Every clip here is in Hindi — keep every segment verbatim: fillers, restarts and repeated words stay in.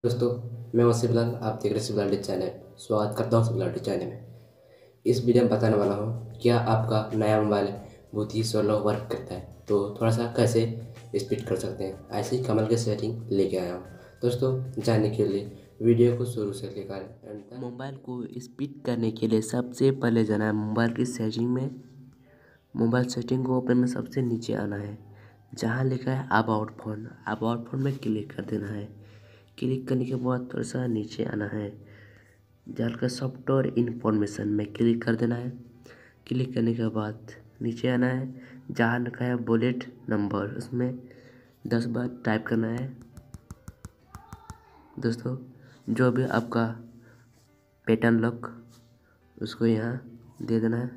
दोस्तों, मैं वसीम बिलाल। आप देख रहे हैं सिबिलाटी चैनल। स्वागत करता हूँ सिबिलाटी चैनल में। इस वीडियो में बताने वाला हूँ क्या आपका नया मोबाइल बहुत ही स्लो वर्क करता है तो थोड़ा सा कैसे स्पीड कर सकते हैं। ऐसे ही कमल के सेटिंग लेके आया हूँ दोस्तों। जानने के लिए वीडियो को शुरू से लेकर एंड तक। मोबाइल को स्पीड करने के लिए सबसे पहले जाना है मोबाइल की सेटिंग में। मोबाइल सेटिंग को ओपन में सबसे नीचे आना है, जहाँ लिखा है अबाउट फ़ोन। अबाउट फ़ोन में क्लिक कर देना है। क्लिक करने के बाद थोड़ा सा नीचे आना है, जहाँ का सॉफ्टवेयर इन्फॉर्मेशन में क्लिक कर देना है। क्लिक करने के बाद नीचे आना है, जहाँ लिखा है बुलेट नंबर, उसमें दस बार टाइप करना है। दोस्तों, जो भी आपका पैटर्न लॉक उसको यहाँ दे देना है।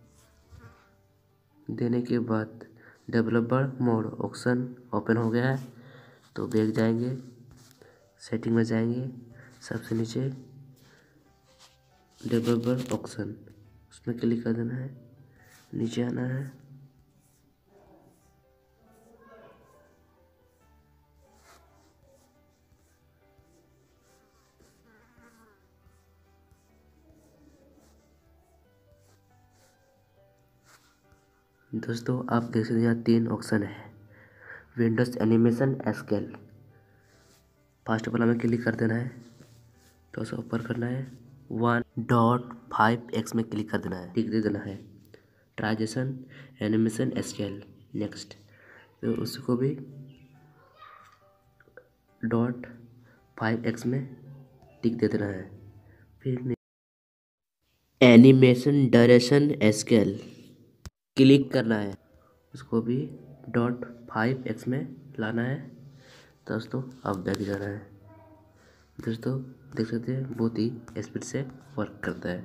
देने के बाद डेवलपर मोड ऑप्शन ओपन हो गया है, तो बैक जाएंगे, सेटिंग में जाएंगे, सबसे नीचे डेवलपर ऑप्शन उसमें क्लिक कर देना है। नीचे आना है, दोस्तों आप देख सकते हैं यहाँ तीन ऑप्शन है। विंडोज एनिमेशन स्केल, फर्स्ट वाला में क्लिक कर देना है, तो उसे ऊपर करना है। वन डॉट फाइव एक्स में क्लिक कर देना है, टिक दे देना है। ट्रांजिशन एनिमेशन स्केल नेक्स्ट, तो उसको भी डॉट फाइव एक्स में टिक दे देना है। फिर एनिमेशन ड्यूरेशन स्केल क्लिक करना है, उसको भी डॉट फाइव एक्स में लाना है। दोस्तों अब बैक जाना है। दोस्तों देख सकते हैं बहुत ही स्पीड से वर्क करता है।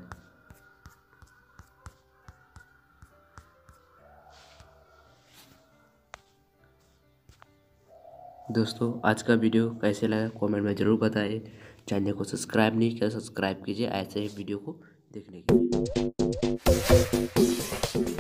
दोस्तों आज का वीडियो कैसे लगा कमेंट में ज़रूर बताएं। चैनल को सब्सक्राइब नहीं किया सब्सक्राइब कीजिए ऐसे ही वीडियो को देखने के लिए।